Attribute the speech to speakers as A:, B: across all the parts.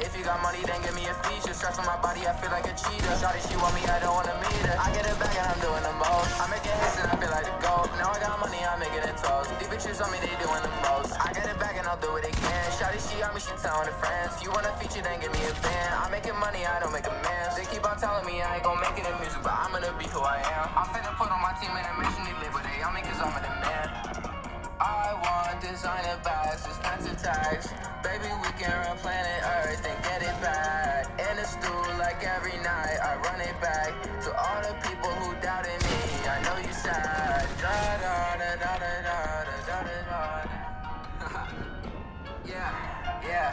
A: If you got money, then give me a feature. Stress on my body, I feel like a cheater. Shawty, she want me, I don't wanna meet her. I get it back and I'm doing the most. I make it hits and I feel like the GOAT. Now I got money, I'm making it toast. These bitches on me, they doing the most. I get it back and I'll do it again. Shawty, she on me, she telling her friends. You want a feature, then give me a band. I'm making money, I don't make amends. They keep on telling me I ain't gon' make it in music, but I'm gonna be who I am. I'm finna put on my team and I mission they live with it. I'm cause I'm a demand. I want designer bags, expensive tags. Baby, we can run planet Earth and get it back. In the stool like every night, I run it back. To all the people who doubted me, I know you sad. Da da da da da da da da da. Yeah, yeah.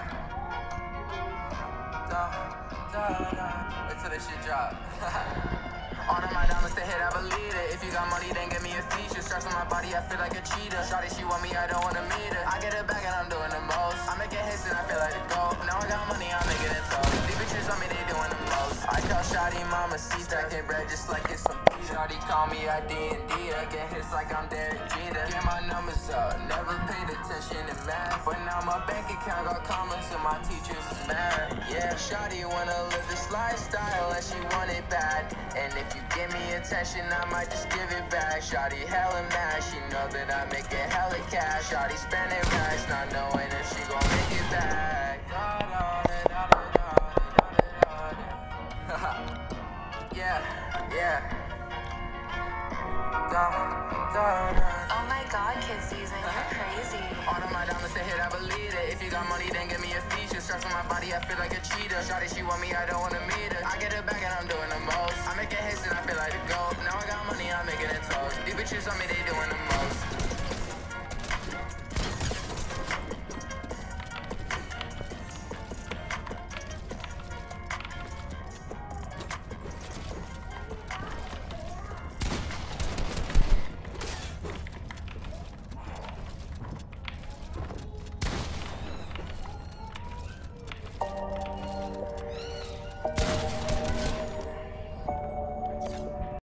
A: Da da da. Wait till this shit drop. All of my diamonds to hit, I believe it. If you got money, then give me a feature. Stress on my body, I feel like a cheater. Shawty, she want me, I don't wanna meet her. I get it back and I'm doing the most. I make it hits and I feel like a GOAT. Now I got money, I'm making it toast. These bitches on me, they doing the most. I call Shawty mama C, stacking bread just like it's some pizza. Shawty call me I D&D, I get hits like I'm Derek Jeter. Get my numbers up, never paid attention in math. But now my bank account got commas and my teachers is mad. Yeah, Shawty wanna live this lifestyle and she want it bad. And if you give me attention, I might just give it back. Shawty hella mad, she know that I make it hella cash. Shawty spending racks, not knowing if she gon' make it back. Yeah, yeah.
B: Oh my god, kid season, you're crazy.
A: All of my diamonds to hit, I believe it. If you got money, then give me a feature. Stress on my body, I feel like a cheater. Shawty, she want me, I don't wanna meet her. I get it back and I'm doing the